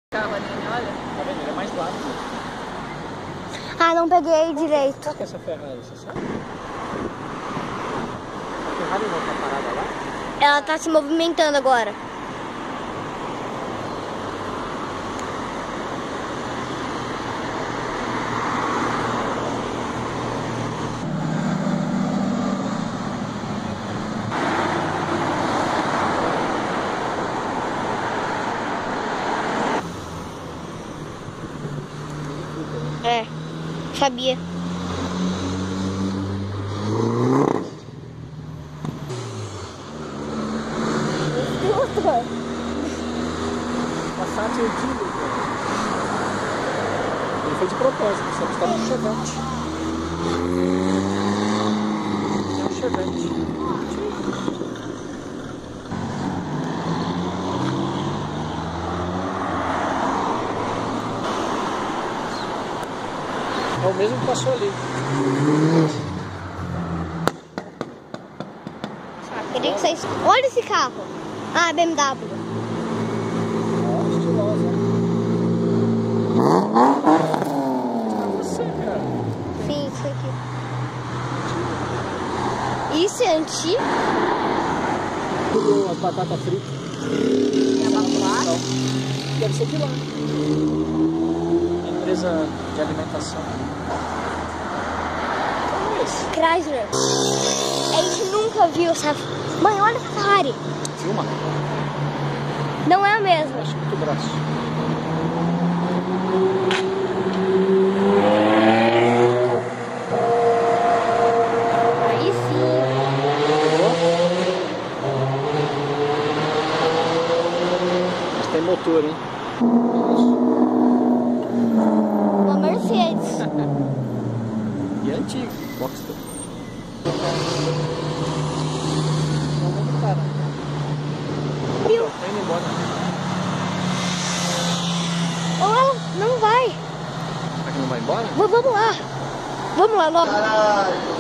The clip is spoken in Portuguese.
Carro ali, olha. Tá vendo? Ele é mais largo. Ah, não peguei direito. Qual que é essa Ferrari, você sabe? A Ferrari não tá parada lá? Ela tá se movimentando agora. É, sabia. Passat é o Digo. Ele foi de propósito, só que estava no Chevette. É um Chevette. É o mesmo que passou ali. Queria que vocês... Olha esse carro. Ah, BMW. Ó, estilosa. É você, cara. Sim, isso aqui. Isso é antigo? Tudo as batatas fritas. E a Bacuá? Deve ser de lá. Empresa de alimentação. Qual é esse? Chrysler. A gente nunca viu essa... Mãe, olha essa Ferrari. Filma. Não é a mesma. Acho muito braço. Aí sim. Mas tem motor, hein? Uma Mercedes. E é antigo. Boxster. Vamos cara. Viu? Tá indo embora. Ou ela não vai. Será que não vai embora? Vamos lá. Vamos lá logo. Caralho!